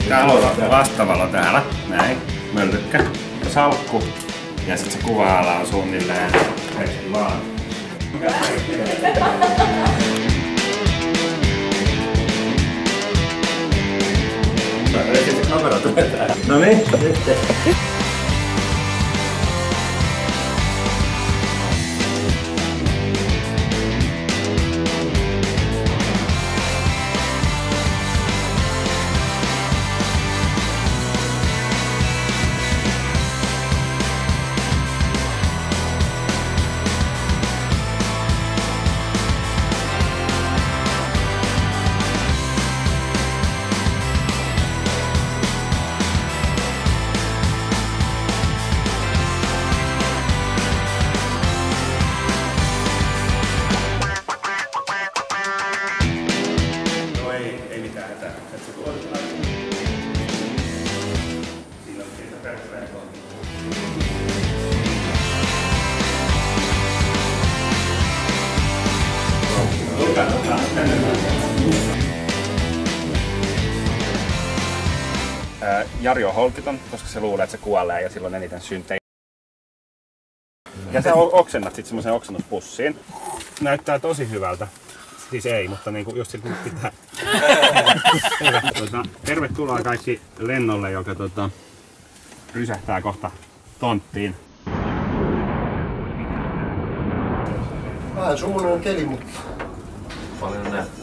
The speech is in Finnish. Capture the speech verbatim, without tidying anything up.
Tää on vastavalo täällä, näin, möllykkä, salkku ja sit se kuva-ala on suunnilleen vaan. Kamera tulee täällä. No niin, nyt. Jari on holtiton, koska se luulee, että se kuolee ja silloin eniten syntejä. Ja sä oksennat sit semmosen oksennuspussiin. Näyttää tosi hyvältä. Siis ei, mutta niinku just siltä pitää. tuota, tervetuloa kaikki lennolle, joka tota, rysähtää kohta tonttiin. Vähän sumunen keli, mutta paljon näyttää.